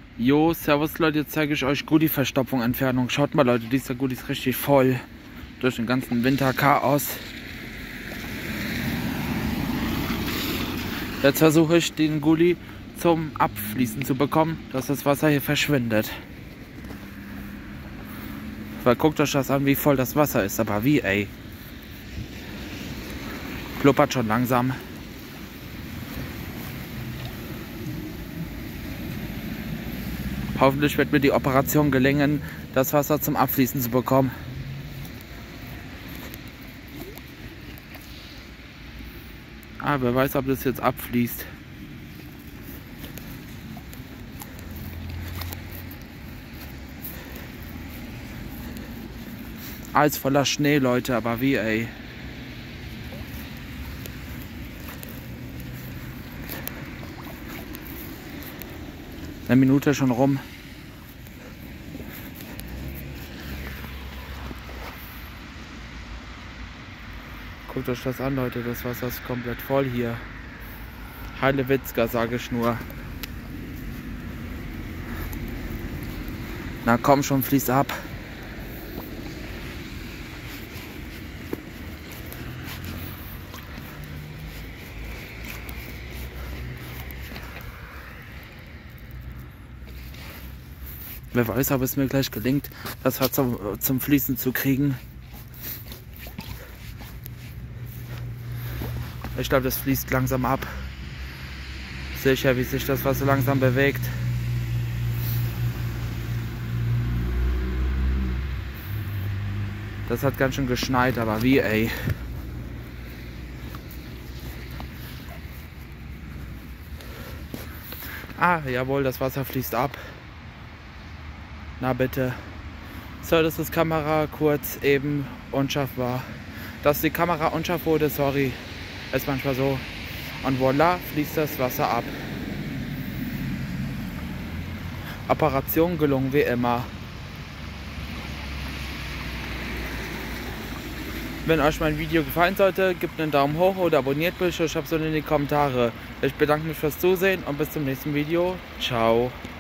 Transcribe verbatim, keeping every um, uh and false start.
Jo, servus Leute, jetzt zeige ich euch Gully-Verstopfung, Entfernung. Schaut mal Leute, dieser Gully ist richtig voll. Durch den ganzen Winterchaos. Jetzt versuche ich den Gully zum Abfließen zu bekommen, dass das Wasser hier verschwindet. Weil guckt euch das an, wie voll das Wasser ist, aber wie ey. Pluppert schon langsam. Hoffentlich wird mir die Operation gelingen, das Wasser zum Abfließen zu bekommen. Ah, wer weiß, ob das jetzt abfließt. Alles voller Schnee, Leute, aber wie, ey. Eine Minute schon rum. Guckt euch das an, Leute. Das Wasser ist komplett voll hier. Heilewitzka, sage ich nur. Na komm schon, fließ ab. Wer weiß, ob es mir gleich gelingt, das Wasser zum, zum Fließen zu kriegen. Ich glaube, das fließt langsam ab. Sicher, wie sich das Wasser langsam bewegt. Das hat ganz schön geschneit, aber wie, ey. Ah, jawohl, das Wasser fließt ab. Na bitte. So, dass das Kamera kurz eben unscharf war. Dass die Kamera unscharf wurde, sorry. Ist manchmal so. Und voilà, fließt das Wasser ab. Operation gelungen wie immer. Wenn euch mein Video gefallen sollte, gebt einen Daumen hoch oder abonniert mich. Ich habe so in die Kommentare. Ich bedanke mich fürs Zusehen und bis zum nächsten Video. Ciao.